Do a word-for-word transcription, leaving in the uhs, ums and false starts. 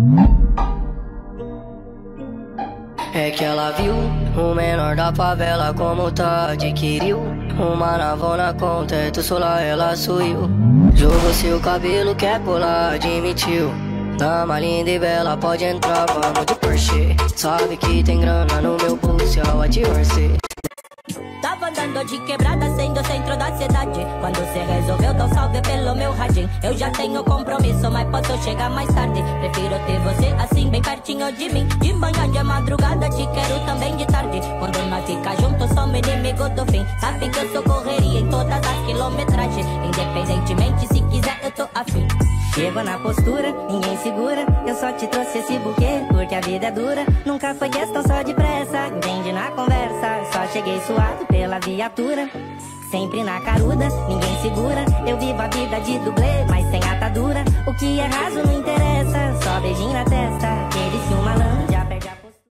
É que ela viu o menor da favela como tá, adquiriu uma navão na conta, é tu solar, ela suiu. Jogou seu cabelo, quer pular, admitiu. Dama linda e bela, pode entrar, vamos de Porsche. Sabe que tem grana no meu pulso, ao adorcer. Tava andando de quebrada, sendo o centro da cidade, quando cê resolveu dar um salve pelo meu radinho. Eu já tenho compromisso, mas posso chegar mais tarde. Prefiro ter você assim, bem pertinho de mim. De manhã, de madrugada, te quero também de tarde. Quando nós fica juntos, somos inimigo do fim. Sabe que eu sou correria em todas as quilometragens. Independentemente, se quiser, eu tô afim. Chego na postura, ninguém segura. Eu só te trouxe esse buquê, porque a vida é dura. Nunca foi questão só de pressa, entende na conversa. Só cheguei suado pela viatura. Sempre na caruda, ninguém segura. Eu vivo a vida de dublê, mas sem atadura. O que é raso não interessa.